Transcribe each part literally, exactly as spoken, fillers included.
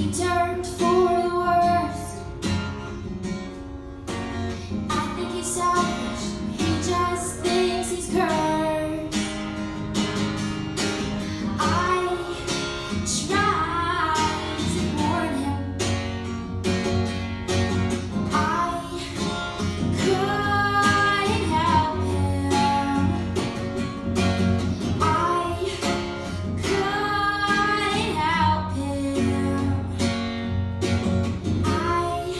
turned for the worst. I think he's selfish, he just thinks he's cursed. I tried to warn him, I couldn't help him, I couldn't help him, I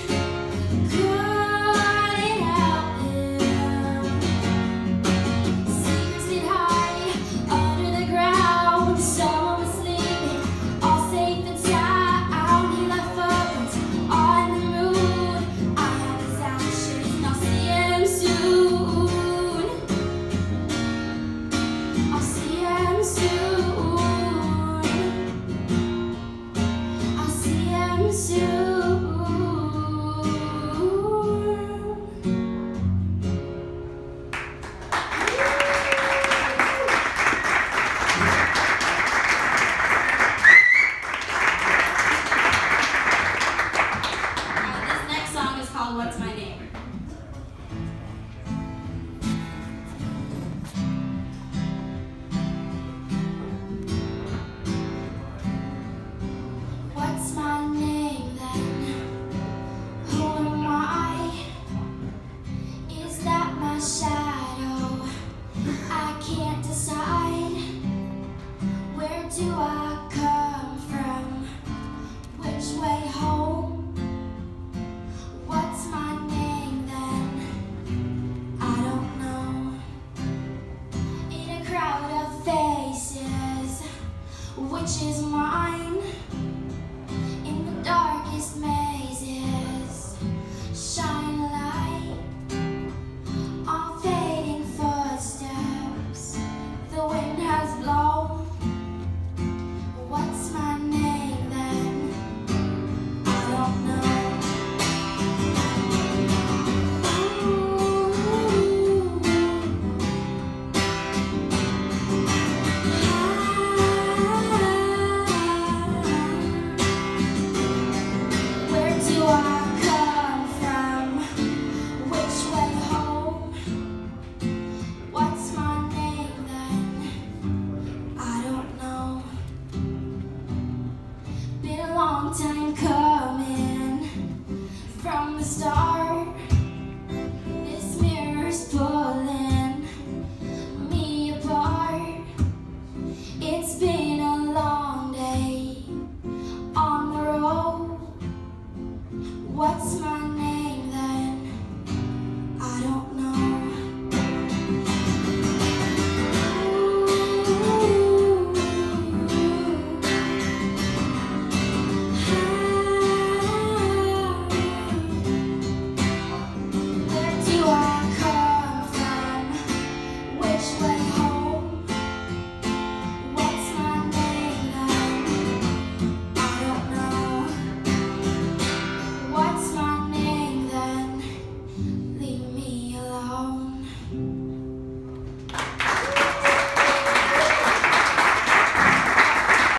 couldn't help him. Secrets did hide under the ground, someone was sleeping, all safe and sound. He left footprints on the moon, I have his ashes, and I'll see him soon. I'll see him soon. I'll see him soon. Uh, this next song is called What's My Name? What's my name then? Who am I? Is that my shadow? I can't decide. Where do I come from? Which way home? What's my name then? I don't know. In a crowd of faces, which is mine?